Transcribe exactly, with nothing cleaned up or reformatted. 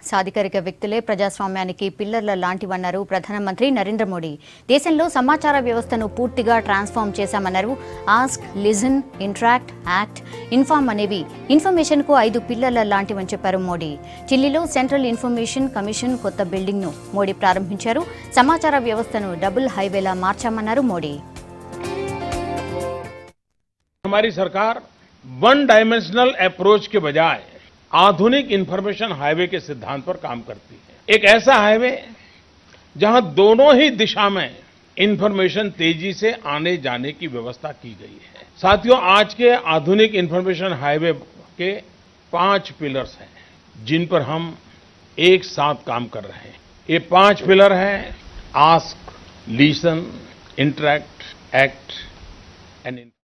సాధికారిక వ్యక్తులే ప్రజాస్వామ్యానికి పిల్లర్ల లాంటివన్నారు ప్రధానమంత్రి నరేంద్ర మోడీ. దేశంలో సమాచార వ్యవస్థను పూర్తిగా ట్రాన్స్ఫార్మ్ చేశామన్నారు. Ask, listen, interact, act, inform అనేవి ఇన్ఫర్మేషన్కు ఐదు పిల్లర్ల లాంటివని చెప్పారు మోడీ. ఢిల్లీలో సెంట్రల్ ఇన్ఫర్మేషన్ కమిషన్ కొత్త బిల్డింగ్ను మోడీ ప్రారంభించారు. సమాచార వ్యవస్థను డబుల్ హైవేలా మార్చామన్నారు మోడీ. हमारी सरकार वन डायमेंशनल अप्रोच के बजाय आधुनिक इंफॉर्मेशन हाईवे के सिद्धांत पर काम करती है। एक ऐसा हाईवे जहां दोनों ही दिशा में इंफॉर्मेशन तेजी से आने जाने की व्यवस्था की गई है। साथियों, आज के आधुनिक इंफॉर्मेशन हाईवे के पांच पिलर्स हैं जिन पर हम एक साथ काम कर रहे हैं। ये पांच पिलर हैं ask, listen, interact, act and